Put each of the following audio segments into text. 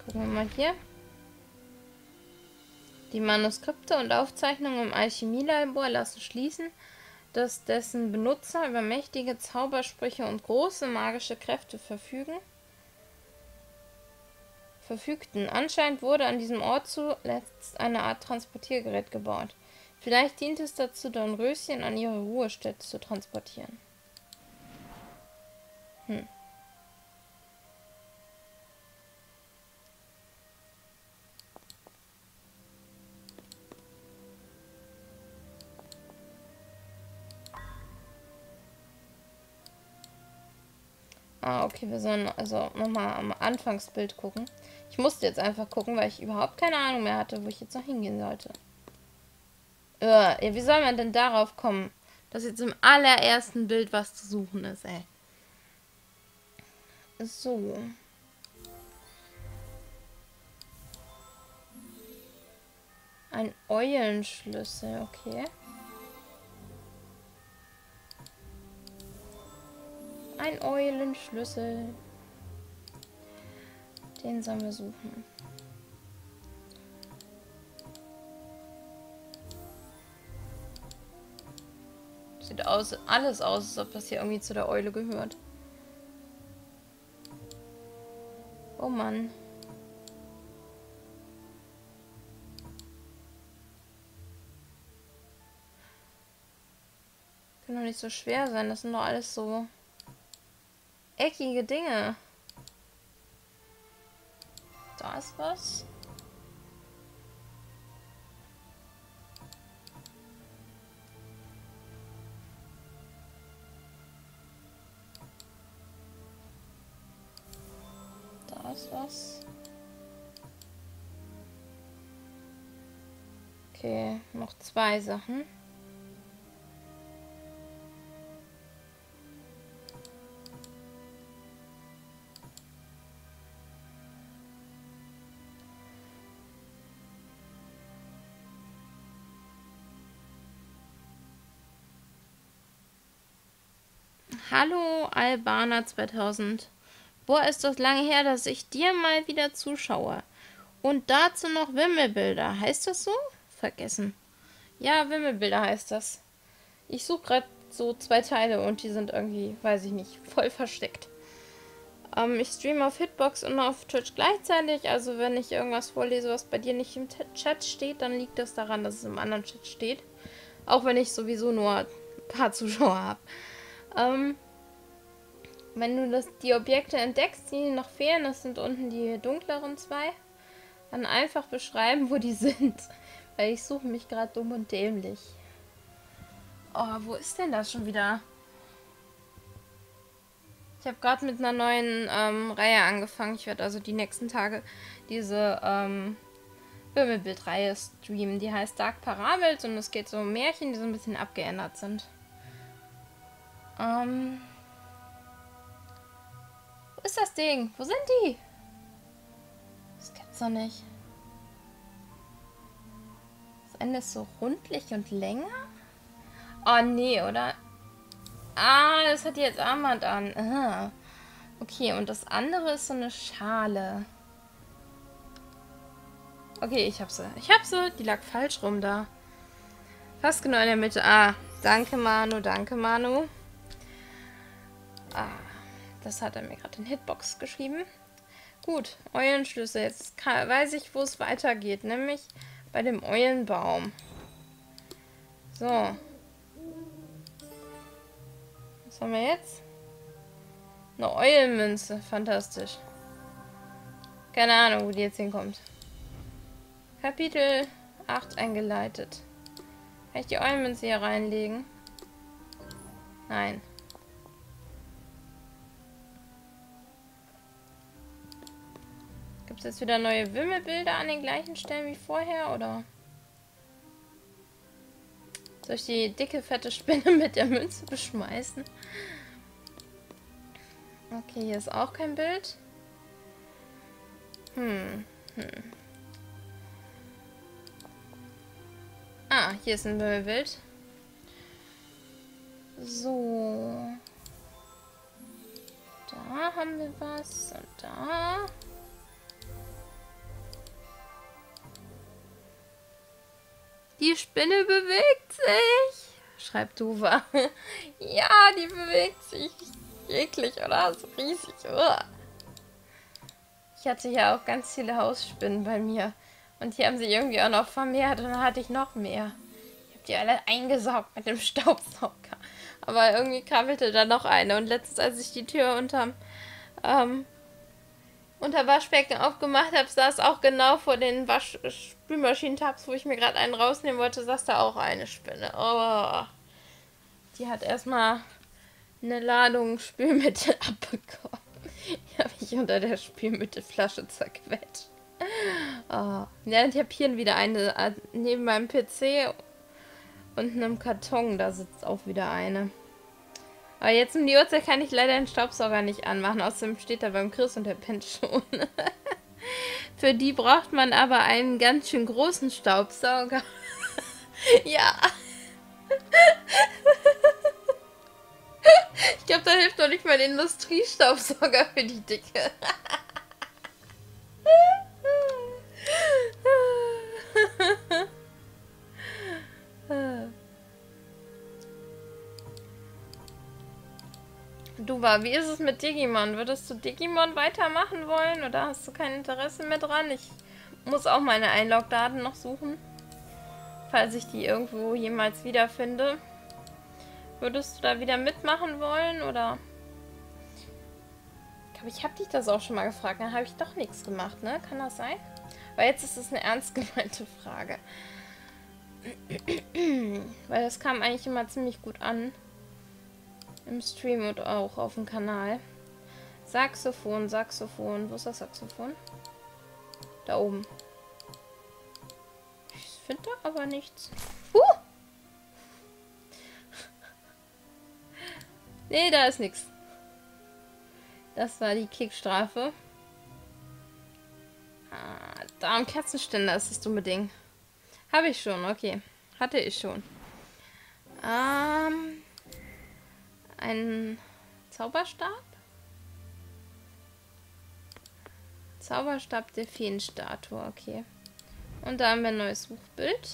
Gucken wir mal hier. Die Manuskripte und Aufzeichnungen im Alchemielabor lassen schließen, dass dessen Benutzer über mächtige Zaubersprüche und große magische Kräfte verfügten. Anscheinend wurde an diesem Ort zuletzt eine Art Transportiergerät gebaut. Vielleicht dient es dazu, Dornröschen an ihre Ruhestätte zu transportieren. Ah, okay, wir sollen also nochmal am Anfangsbild gucken. Ich musste jetzt einfach gucken, weil ich überhaupt keine Ahnung mehr hatte, wo ich jetzt noch hingehen sollte. Ja, wie soll man denn darauf kommen, dass jetzt im allerersten Bild was zu suchen ist, ey? So. Ein Eulenschlüssel, okay. Ein Eulenschlüssel. Den sollen wir suchen. Sieht alles aus, als ob das hier irgendwie zu der Eule gehört. Oh Mann. Kann doch nicht so schwer sein. Das sind doch alles so eckige Dinge. Da ist was. Da ist was. Okay, noch 2 Sachen. Hallo Albaner 2000. Boah, ist das lange her, dass ich dir mal wieder zuschaue. Und dazu noch Wimmelbilder. Heißt das so? Vergessen. Ja, Wimmelbilder heißt das. Ich suche gerade so 2 Teile und die sind irgendwie, weiß ich nicht, voll versteckt. Ich streame auf Hitbox und auf Twitch gleichzeitig. Also wenn ich irgendwas vorlese, was bei dir nicht im Chat steht, dann liegt das daran, dass es im anderen Chat steht. Auch wenn ich sowieso nur ein paar Zuschauer habe. Wenn du die Objekte entdeckst, die noch fehlen, das sind unten die dunkleren 2, dann einfach beschreiben, wo die sind. Weil ich suche mich gerade dumm und dämlich. Oh, wo ist denn das schon wieder? Ich habe gerade mit einer neuen Reihe angefangen. Ich werde also die nächsten Tage diese Wimmelbild-Reihe streamen. Die heißt Dark Parabels und es geht so um Märchen, die so ein bisschen abgeändert sind. Wo ist das Ding? Wo sind die? Das gibt's doch nicht. Das Ende ist so rundlich und länger? Oh, nee, oder? Ah, das hat jetzt Armband an. Aha. Okay, und das andere ist so eine Schale. Okay, ich hab sie. Ich hab sie. Die lag falsch rum da. Fast genau in der Mitte. Ah, danke Manu, danke Manu. Ah, das hat er mir gerade in Hitbox geschrieben. Gut, Eulenschlüssel. Jetzt weiß ich, wo es weitergeht. Nämlich bei dem Eulenbaum. So. Was haben wir jetzt? Eine Eulenmünze. Fantastisch. Keine Ahnung, wo die jetzt hinkommt. Kapitel 8 eingeleitet. Kann ich die Eulenmünze hier reinlegen? Nein. Gibt es jetzt wieder neue Wimmelbilder an den gleichen Stellen wie vorher, oder? Soll ich die dicke, fette Spinne mit der Münze beschmeißen? Okay, hier ist auch kein Bild. Ah, hier ist ein Wimmelbild. So. Da haben wir was. Und da. Die Spinne bewegt sich, schreibt Duva. Ja, die bewegt sich. Eklig, oder? So riesig. Uah. Ich hatte ja auch ganz viele Hausspinnen bei mir. Und die haben sich irgendwie auch noch vermehrt. Und dann hatte ich noch mehr. Ich habe die alle eingesaugt mit dem Staubsauger. Aber irgendwie krabbelte da noch eine. Und letztens, als ich die Tür unter Waschbecken aufgemacht habe, saß auch genau vor den Spülmaschinentabs, wo ich mir gerade einen rausnehmen wollte, saß da auch eine Spinne. Oh, die hat erstmal eine Ladung Spülmittel abbekommen. Die habe ich unter der Spülmittelflasche zerquetscht. Oh. Ja, und ich habe hier wieder eine neben meinem PC und einem Karton, da sitzt auch wieder eine. Aber jetzt um die Uhrzeit kann ich leider den Staubsauger nicht anmachen. Außerdem steht er beim Chris und der pennt schon. Für die braucht man aber einen ganz schön großen Staubsauger. Ja. Ich glaube, da hilft doch nicht mal ein Industriestaubsauger für die Dicke. Duva, wie ist es mit Digimon? Würdest du Digimon weitermachen wollen oder hast du kein Interesse mehr dran? Ich muss auch meine Einlogdaten noch suchen, falls ich die irgendwo jemals wiederfinde. Würdest du da wieder mitmachen wollen oder? Ich glaube, ich habe dich das auch schon mal gefragt, dann habe ich doch nichts gemacht, ne? Kann das sein? Weil jetzt ist es eine ernst gemeinte Frage. Weil das kam eigentlich immer ziemlich gut an. Im Stream und auch auf dem Kanal. Saxophon, Saxophon. Wo ist das Saxophon? Da oben. Ich finde da aber nichts. Nee, da ist nichts. Das war die Kickstrafe. Ah, da am Kerzenständer ist das dumme Ding. Habe ich schon, okay. Hatte ich schon. Ein Zauberstab? Zauberstab der Feenstatue, okay. Und da haben wir ein neues Suchbild.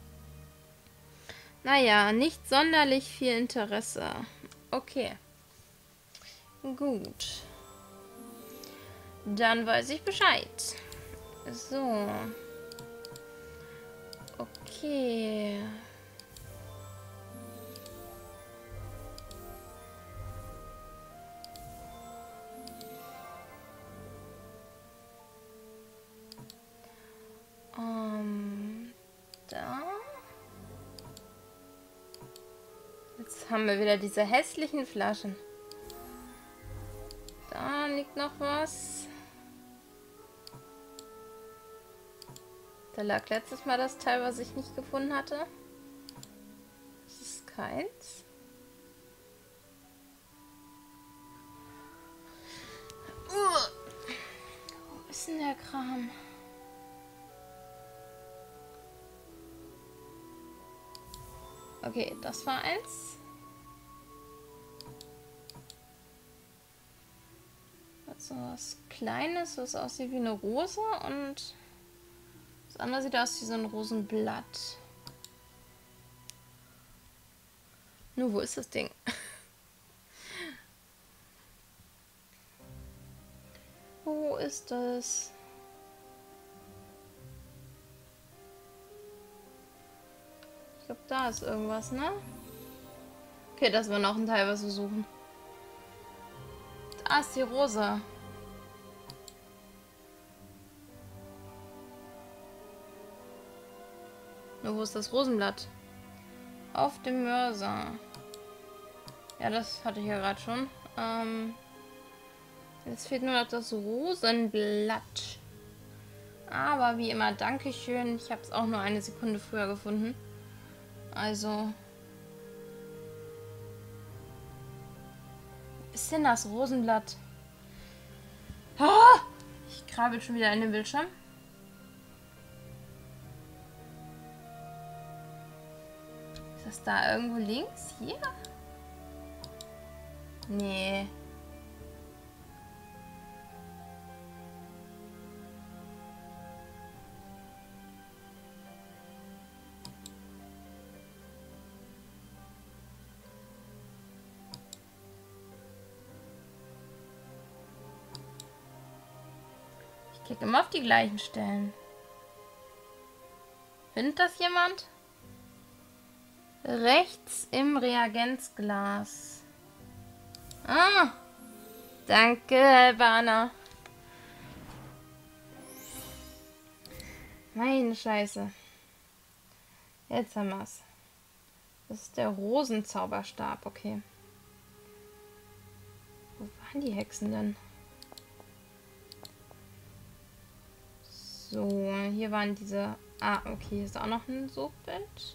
Naja, nicht sonderlich viel Interesse. Okay. Gut. Dann weiß ich Bescheid. So. Okay. Da. Jetzt haben wir wieder diese hässlichen Flaschen. Da liegt noch was. Da lag letztes Mal das Teil, was ich nicht gefunden hatte. Das ist keins. Wo ist denn der Kram? Okay, das war eins. So was Kleines, was aussieht wie eine Rose und das andere sieht aus wie so ein Rosenblatt. Nur, wo ist das Ding? Wo ist das? Ich glaube, da ist irgendwas, ne? Okay, das war noch ein Teil, was wir suchen. Da ist die Rose. Nur, wo ist das Rosenblatt? Auf dem Mörser. Ja, das hatte ich ja gerade schon. Jetzt fehlt nur noch das Rosenblatt. Aber wie immer, Dankeschön. Ich habe es auch nur eine Sekunde früher gefunden. Also. Wo ist denn das Rosenblatt? Ah! Ich krabbel schon wieder in den Bildschirm. Ist das da irgendwo links? Hier? Nee. Klick immer auf die gleichen Stellen. Findet das jemand? Rechts im Reagenzglas. Ah, danke, Albaner. Meine Scheiße. Jetzt haben wir's. Das ist der Rosenzauberstab, okay. Wo waren die Hexen denn? So, hier waren diese... Ah, okay, hier ist auch noch ein Suchbild.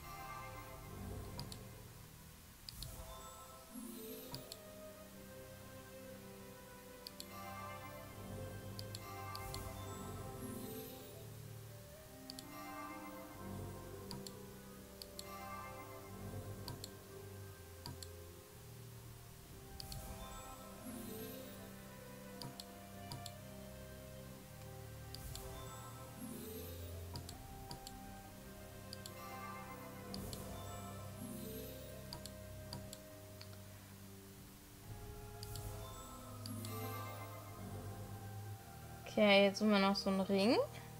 Okay, jetzt suchen wir noch so einen Ring.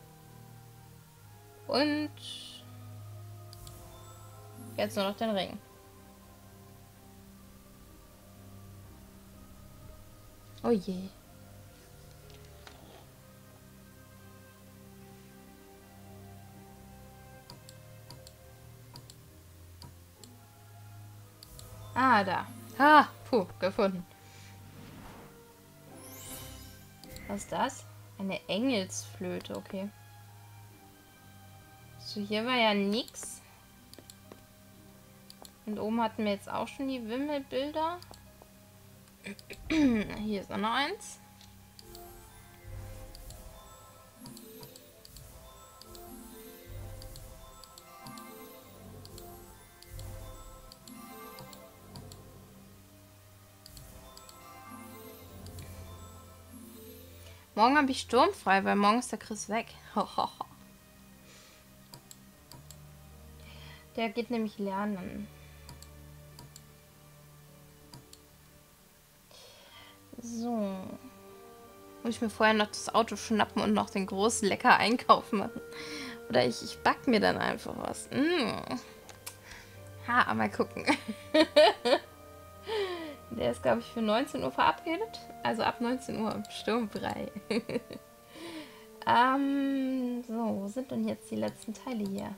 Und jetzt nur noch den Ring. Oh je. Ah, da. Ah, puh, gefunden. Was ist das? Eine Engelsflöte, okay. So, hier war ja nix. Und oben hatten wir jetzt auch schon die Wimmelbilder. Hier ist auch noch eins. Morgen habe ich sturmfrei, weil morgen ist der Chris weg. Der geht nämlich lernen. So. Muss ich mir vorher noch das Auto schnappen und noch den großen lecker Einkauf machen. Oder ich back mir dann einfach was. Ha, mal gucken. Der ist, glaube ich, für 19 Uhr verabredet. Also ab 19 Uhr sturmfrei. So, wo sind denn jetzt die letzten Teile hier?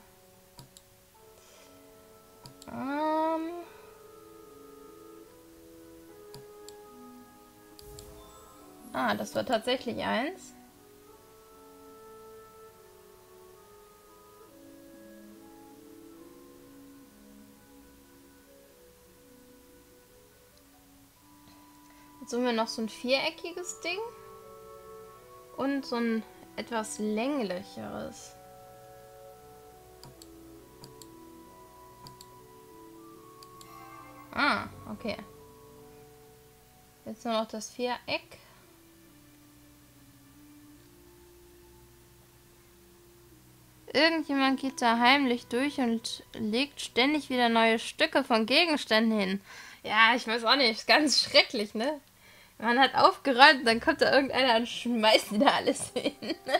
Ah, das war tatsächlich eins. Jetzt suchen wir noch so ein viereckiges Ding. Und so ein etwas länglicheres. Ah, okay. Jetzt nur noch das Viereck. Irgendjemand geht da heimlich durch und legt ständig wieder neue Stücke von Gegenständen hin. Ja, ich weiß auch nicht, ist ganz schrecklich, ne? Man hat aufgeräumt, dann kommt da irgendeiner und schmeißt wieder alles hin.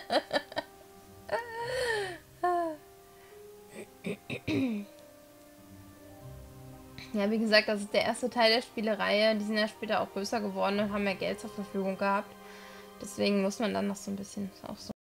Ja, wie gesagt, das ist der erste Teil der Spielereihe. Die sind ja später auch größer geworden und haben mehr Geld zur Verfügung gehabt. Deswegen muss man dann noch so ein bisschen auch so